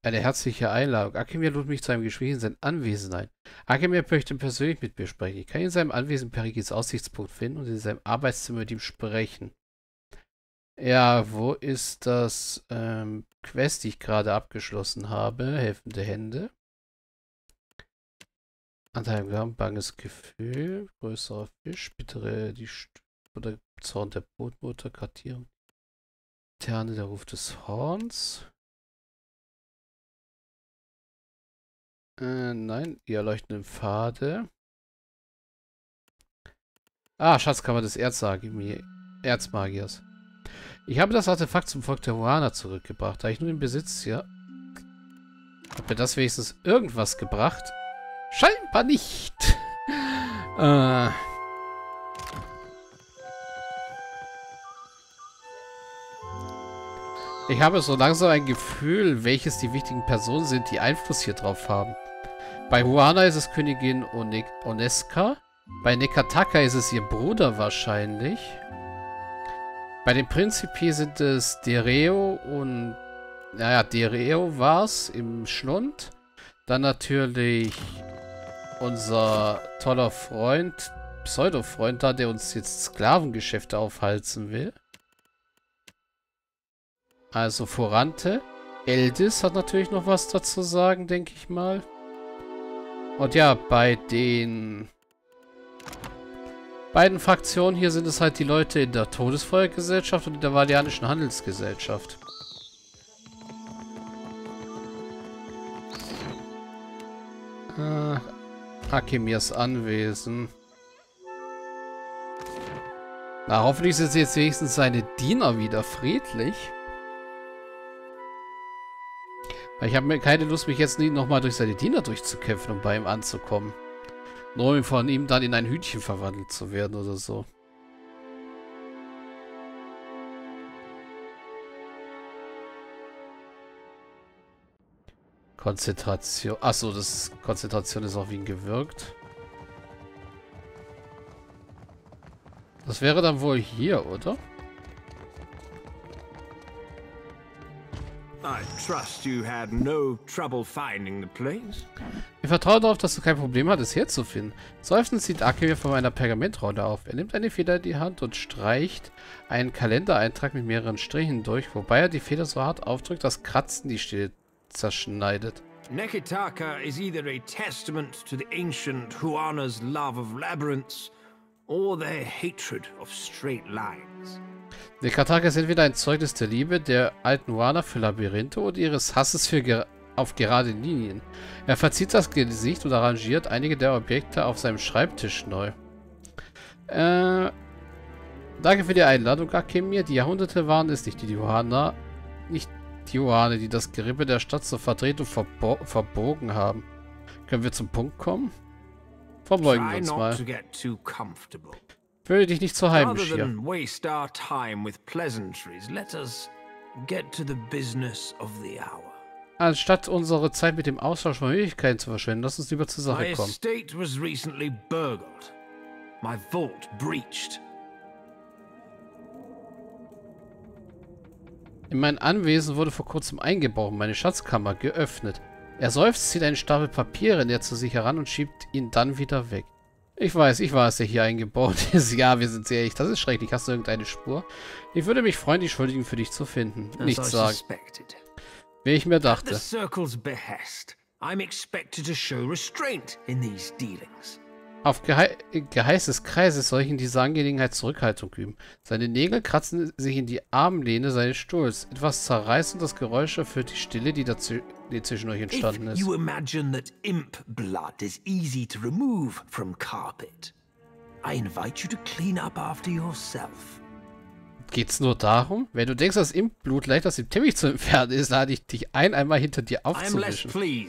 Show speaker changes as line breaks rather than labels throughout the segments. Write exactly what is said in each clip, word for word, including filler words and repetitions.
Eine herzliche Einladung. Akemir lud mich zu einem Gespräch in sein Anwesen ein. Akemir möchte persönlich mit mir sprechen. Ich kann in seinem Anwesen Perigis Aussichtspunkt finden und in seinem Arbeitszimmer mit ihm sprechen. Ja, wo ist das ähm, Quest, die ich gerade abgeschlossen habe? Helfende Hände. Anteil banges Gefühl. Größerer Fisch. Bittere die St oder Zorn der Brotmutter. Kartierung. Terne, der Ruf des Horns. Äh, nein, die erleuchtenden Pfade. Ah, Schatzkammer des Erzmagi- Erzmagiers. Ich habe das Artefakt zum Volk der Huana zurückgebracht. Da ich nur den Besitz, ja. Hat mir das wenigstens irgendwas gebracht? Scheinbar nicht. äh. Ich habe so langsam ein Gefühl, welches die wichtigen Personen sind, die Einfluss hier drauf haben. Bei Huana ist es Königin One Oneska. Bei Nekataka ist es ihr Bruder wahrscheinlich. Bei den Prinzipi sind es Dereo und... Naja, Dereo war es im Schlund. Dann natürlich unser toller Freund, Pseudo-Freund da, der uns jetzt Sklavengeschäfte aufhalsen will. Also Forante. Eldis hat natürlich noch was dazu sagen, denke ich mal. Und ja, bei den beiden Fraktionen hier sind es halt die Leute in der Todesfeuergesellschaft und in der Valianischen Handelsgesellschaft. Äh, Akemirs Anwesen. Na, hoffentlich sind jetzt wenigstens seine Diener wieder friedlich. Weil ich habe keine Lust, mich jetzt nie nochmal durch seine Diener durchzukämpfen, um bei ihm anzukommen. Nur um von ihm dann in ein Hühnchen verwandelt zu werden oder so. Konzentration. Achso, das Konzentration ist auf ihn gewirkt. Das wäre dann wohl hier, oder?
I trust you had no trouble finding the place.
Ich vertraue darauf, dass du kein Problem hattest, herzufinden. Seufzend zieht Akemir von meiner Pergamentrolle auf. Er nimmt eine Feder in die Hand und streicht einen Kalendereintrag mit mehreren Strichen durch, wobei er die Feder so hart aufdrückt, dass Kratzen die Stille zerschneidet.
Nekitaka is either a testament to the ancient Huana's love of labyrinths or their hatred of straight lines.
Nekataka ist entweder ein Zeugnis der Liebe der alten Huana für Labyrinthe oder ihres Hasses für ger auf gerade Linien. Er verzieht das Gesicht und arrangiert einige der Objekte auf seinem Schreibtisch neu. Äh, danke für die Einladung, Akemir. Die Jahrhunderte waren es nicht, die die Huana, nicht die Huane, die das Gerippe der Stadt zur Vertretung verbo verbogen haben. Können wir zum Punkt kommen? Verbeugen wir uns mal. Fühle dich nicht so heimisch hier. Anstatt unsere Zeit mit dem Austausch von Möglichkeiten zu verschwenden, lass uns lieber zur Sache kommen. In mein Anwesen wurde vor kurzem eingebrochen, meine Schatzkammer geöffnet. Er seufzt, zieht einen Stapel Papiere näher zu sich heran und schiebt ihn dann wieder weg. Ich weiß, ich war es, der hier eingebaut ist. Ja, wir sind sehr echt. Das ist schrecklich. Hast du irgendeine Spur? Ich würde mich freuen, die Schuldigen für dich zu finden. Nichts sagen. Wie ich mir dachte. Auf Gehe Geheiß des Kreises soll ich in dieser Angelegenheit Zurückhaltung üben. Seine Nägel kratzen sich in die Armlehne seines Stuhls. Etwas zerreißend das Geräusch erfüllt die Stille, die, dazu, die zwischen euch entstanden ist.
You imagine that imp blood is easy to remove from carpet. I invite you to clean up after yourself.
Geht's nur darum? Wenn du denkst, dass Imp-Blut leicht aus dem Teppich zu entfernen ist, lade ich dich ein, einmal hinter dir aufzuwischen.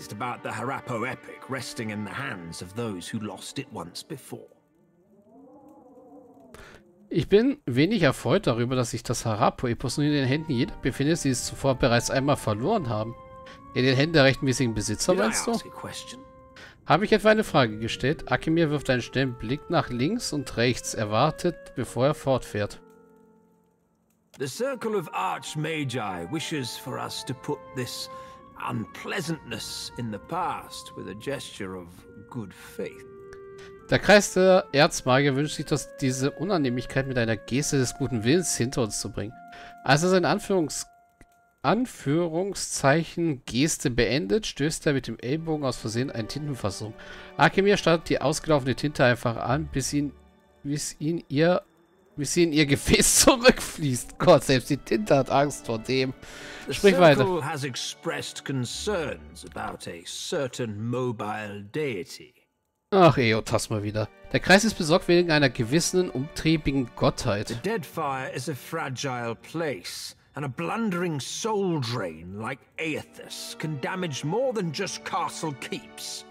Ich bin wenig erfreut darüber, dass sich das Harapo-Epos nun in den Händen jeder befindet, die es zuvor bereits einmal verloren haben. In den Händen der rechtmäßigen Besitzer, meinst du? Habe ich etwa eine Frage gestellt? Akemir wirft einen schnellen Blick nach links und rechts, erwartet, bevor er fortfährt.
The Circle of Archmagi wishes for us to put this unpleasantness in the past with a gesture of good faith.
Der Kreis der Erzmagier wünscht sich, dass diese Unannehmlichkeit mit einer Geste des guten Willens hinter uns zu bringen. Als er seine Anführungs Anführungszeichen Geste beendet, stößt er mit dem Ellbogen aus Versehen eine Tintenfassung. Arkemir startet die ausgelaufene Tinte einfach an, bis ihn, bis ihn ihr, bis sie in ihr Gefäß zurückfließt. Gott, selbst die Tinte hat Angst vor dem. Sprich weiter.
The circle has expressed concerns about a certain mobile deity.
Ach, Eotas mal wieder. Der Kreis ist besorgt wegen einer gewissen, umtriebigen Gottheit.
The Deadfire is a fragile place, and a blundering soul drain like Aethys can damage more than just castle keeps.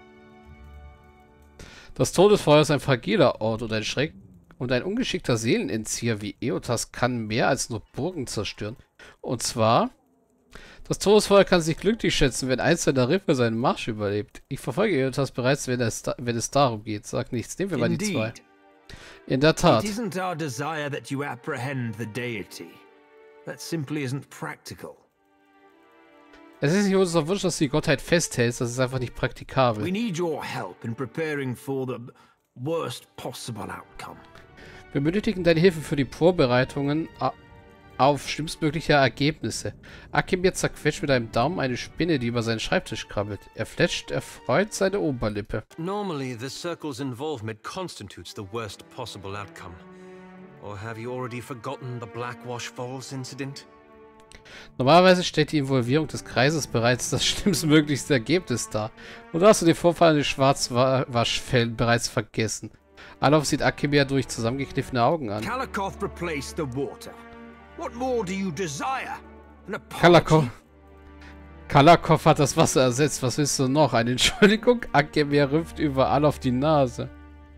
Das Todesfeuer ist ein fragiler Ort und ein Schreck und ein ungeschickter Seelenentzieher wie Eotas kann mehr als nur Burgen zerstören. Und zwar... Das Todesfeuer kann sich glücklich schätzen, wenn eins seiner Riffe seinen Marsch überlebt. Ich verfolge Eotas bereits, wenn es, da, wenn es darum geht. Sag nichts. Nehmen wir mal die zwei. In der Tat.
It isn't our desire that you apprehend the deity. That simply isn't practical.
Es ist nicht unser Wunsch, dass du die Gottheit festhältst. Das ist einfach nicht praktikabel.
We need your help in preparing for the worst possible outcome.
Wir benötigen deine Hilfe für die Vorbereitungen auf schlimmstmögliche Ergebnisse. Arkemir zerquetscht mit einem Daumen eine Spinne, die über seinen Schreibtisch krabbelt. Er fletscht erfreut seine Oberlippe.
Normally, the Circle's involvement constitutes the worst possible outcome. Or have you already forgotten the Blackwash Falls incident?
Normalerweise stellt die Involvierung des Kreises bereits das schlimmstmöglichste Ergebnis dar. Oder hast du den Vorfall in den Schwarzwaschfällen bereits vergessen? Alov sieht Arkemir durch zusammengekniffene Augen an.
Kalakoth replaced the water. What more do you desire?
Kalakoth. Kalakoth hat das Wasser ersetzt. Was willst du noch? Eine Entschuldigung? Arkemir rümpft überall auf die Nase.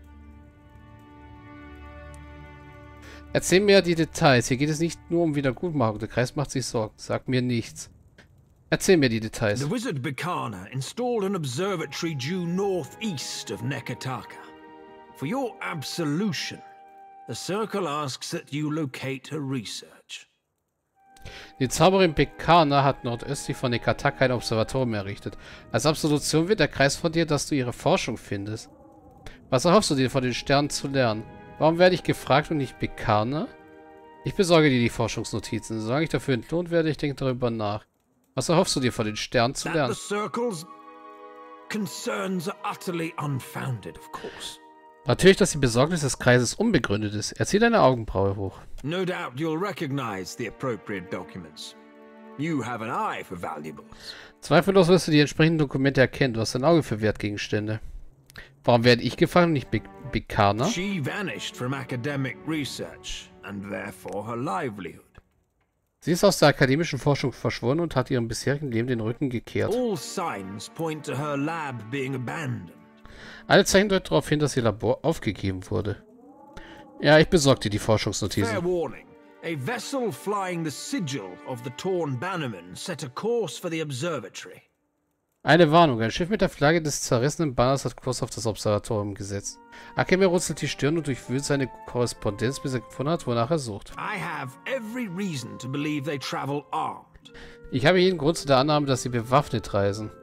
Erzähl mir die Details. Hier geht es nicht nur um Wiedergutmachung. Der Kreis macht sich Sorgen. Sag mir nichts. Erzähl mir die Details.
The wizard Bikana installed an observatory due northeast of Nekataka. For your absolution, the Circle asks that you locate her research.
Die Zauberin Bikana hat nordöstlich von Nekataka ein Observatorium errichtet. Als Absolution wird der Kreis von dir, dass du ihre Forschung findest. Was erhoffst du dir von den Sternen zu lernen? Warum werde ich gefragt und nicht Bikana? Ich besorge dir die Forschungsnotizen. Solange ich dafür entlohnt werde, ich denke darüber nach. Was erhoffst du dir von den Sternen zu lernen?
The Circle's concerns are utterly unfounded, of course.
Natürlich, dass die Besorgnis des Kreises unbegründet ist. Er zieht eine Augenbraue hoch.
No doubt you'll recognize the appropriate documents. You have an eye for valuables.
Zweifellos wirst du die entsprechenden Dokumente erkennen. Du hast ein Auge für Wertgegenstände. Warum werde ich gefangen und nicht Bikana?
She vanished from academic research and therefore her livelihood.
Sie ist aus der akademischen Forschung verschwunden und hat ihrem bisherigen Leben den Rücken gekehrt.
All signs point to her lab being abandoned.
Alle Zeichen deuten darauf hin, dass ihr Labor aufgegeben wurde. Ja, ich besorgte die Forschungsnotizen.
Fair warning. A vessel flying the sigil of the Torn Bannerman set a course for the observatory.
Eine Warnung. Ein Schiff mit der Flagge des zerrissenen Banners hat Kurs auf das Observatorium gesetzt. Arkemir runzelt die Stirn und durchwühlt seine Korrespondenz, bis er gefunden hat, wonach er sucht.
I have every reason to believe they travel armed.
Ich habe jeden Grund zu der Annahme, dass sie bewaffnet reisen.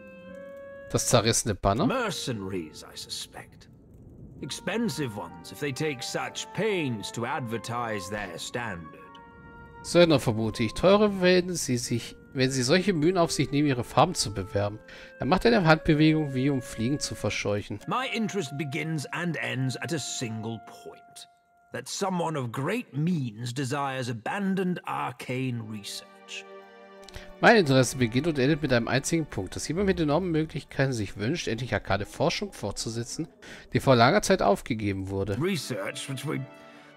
Das zerrissene Banner?
Mercenaries, I suspect. Expensive ones, if they take such pains to advertise their standard.
Söldner vermute ich. Teure werden sie sich, wenn sie solche Mühen auf sich nehmen, ihre Farben zu bewerben. Er macht eine Handbewegung, wie um Fliegen zu verscheuchen.
My interest begins and ends at a single point. That someone of great means desires abandoned arcane research.
Mein Interesse beginnt und endet mit einem einzigen Punkt, dass jemand mit enormen Möglichkeiten sich wünscht, endlich arkane Forschung fortzusetzen, die vor langer Zeit aufgegeben wurde.
Research which we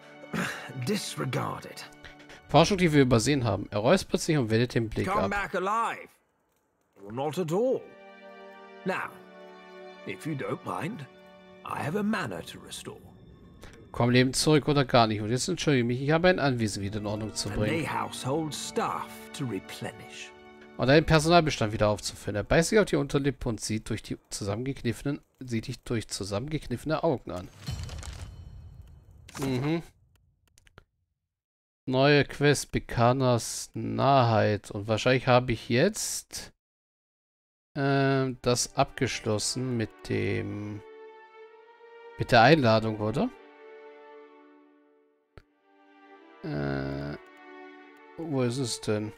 disregarded.
Forschung, die wir übersehen haben. Er räuspert sich und wendet den Blick
Come
ab.
back alive. Or not at all. Now, if you don't mind, I have a manor to restore.
Komm lebend zurück oder gar nicht. Und jetzt entschuldige mich, ich habe ein Anwesen wieder in Ordnung zu
And
bringen.
a household staff to replenish.
Und einen Personalbestand wieder aufzuführen. Er beißt sich auf die Unterlippe und sieht durch die zusammengekniffenen, sieht dich durch zusammengekniffene Augen an. Mhm. Neue Quest, Bikanas Nahheit. Und wahrscheinlich habe ich jetzt ähm, das abgeschlossen mit dem... mit der Einladung, oder? Äh, wo ist es denn?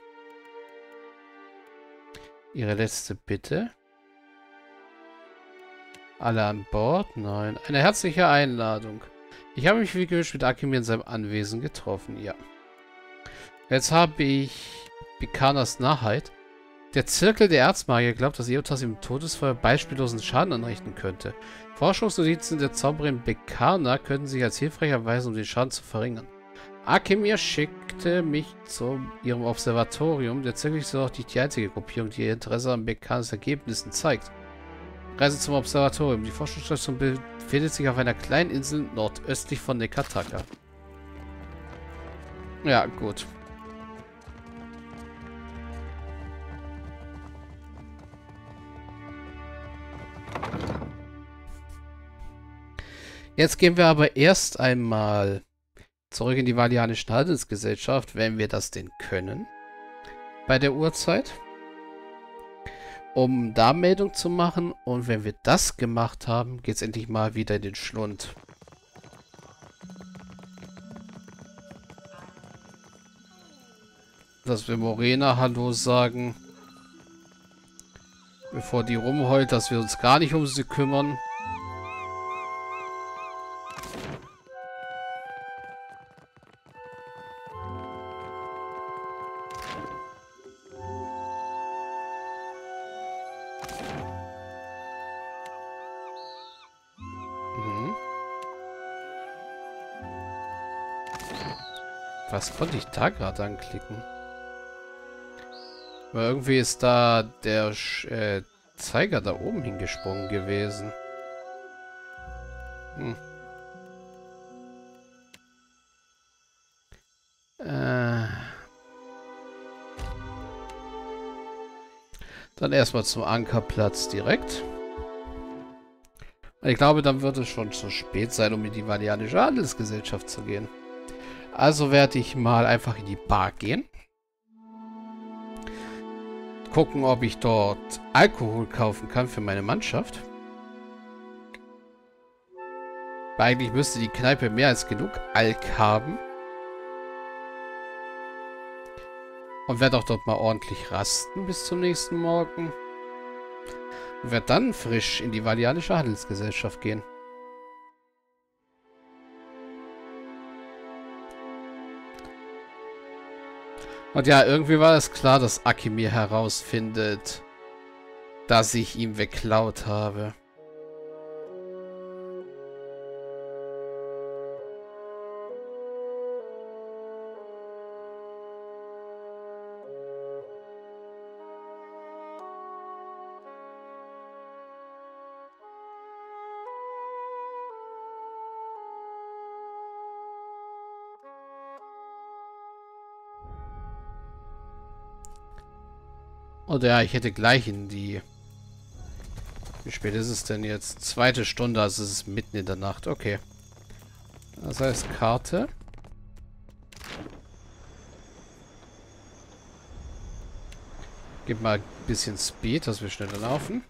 Ihre letzte Bitte? Alle an Bord? Nein. Eine herzliche Einladung. Ich habe mich wie gewünscht mit Akimir in seinem Anwesen getroffen, ja. Jetzt habe ich Bekanas Narrheit. Der Zirkel der Erzmagier glaubt, dass Eotas im Todesfeuer beispiellosen Schaden anrichten könnte. Forschungsnotizen der Zauberin Bekana könnten sich als hilfreich erweisen, um den Schaden zu verringern. Akimir schickte mich zu ihrem Observatorium. Der Zirkel ist doch nicht die einzige Gruppierung, die ihr Interesse an Bekanas Ergebnissen zeigt. Reise zum Observatorium. Die Forschungsstation befindet sich auf einer kleinen Insel nordöstlich von Nekataka. Ja, gut. Jetzt gehen wir aber erst einmal zurück in die Valianische Handelsgesellschaft, wenn wir das denn können. Bei der Uhrzeit. Um da Meldung zu machen. Und wenn wir das gemacht haben, geht es endlich mal wieder in den Schlund. Dass wir Morena Hallo sagen. Bevor die rumheult, dass wir uns gar nicht um sie kümmern. Was konnte ich da gerade anklicken? Aber irgendwie ist da der äh, Zeiger da oben hingesprungen gewesen. Hm. Äh. Dann erstmal zum Ankerplatz direkt. Ich glaube, dann wird es schon zu spät sein, um in die Valianische Handelsgesellschaft zu gehen. Also werde ich mal einfach in die Bar gehen. Gucken, ob ich dort Alkohol kaufen kann für meine Mannschaft. Weil eigentlich müsste die Kneipe mehr als genug Alk haben. Und werde auch dort mal ordentlich rasten bis zum nächsten Morgen. Und werde dann frisch in die Valianische Handelsgesellschaft gehen. Und ja, irgendwie war es klar, dass Akimir herausfindet, dass ich ihm geklaut habe. Oder ja, ich hätte gleich in die... Wie spät ist es denn jetzt? Zweite Stunde, also es ist mitten in der Nacht. Okay. Das heißt Karte. Gib mal ein bisschen Speed, dass wir schneller laufen.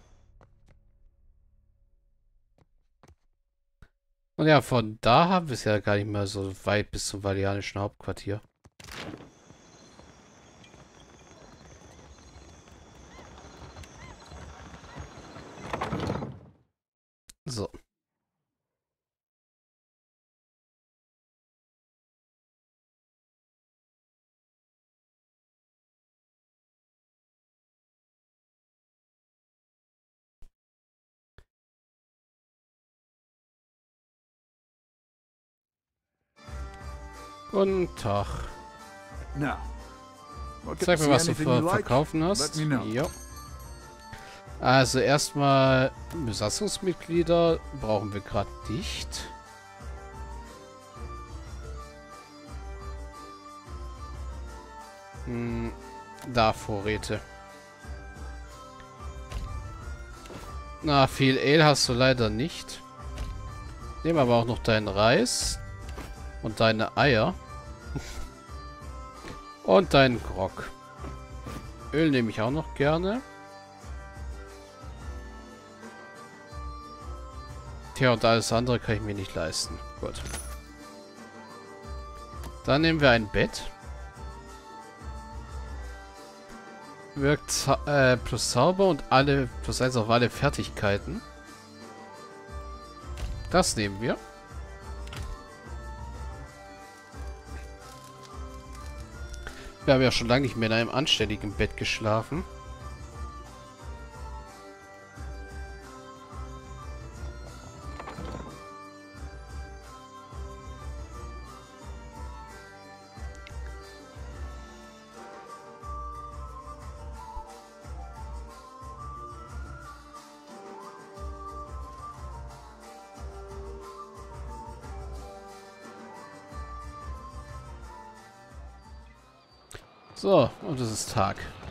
Und ja, von da haben wir es ja gar nicht mehr so weit bis zum Valianischen Hauptquartier. So. Guten Tag. Zeig mir, was du für verkaufen hast. Jo. Also erstmal Besatzungsmitglieder brauchen wir gerade nicht. Hm, da Vorräte. Na, viel Ale hast du leider nicht. Nehmen aber auch noch deinen Reis und deine Eier. Und deinen Grog. Öl nehme ich auch noch gerne. Tja, und alles andere kann ich mir nicht leisten. Gut. Dann nehmen wir ein Bett. Wirkt Zau äh, plus Zauber und alle plus eins auf alle Fertigkeiten. Das nehmen wir. Wir haben ja schon lange nicht mehr in einem anständigen Bett geschlafen. So, und es ist Tag.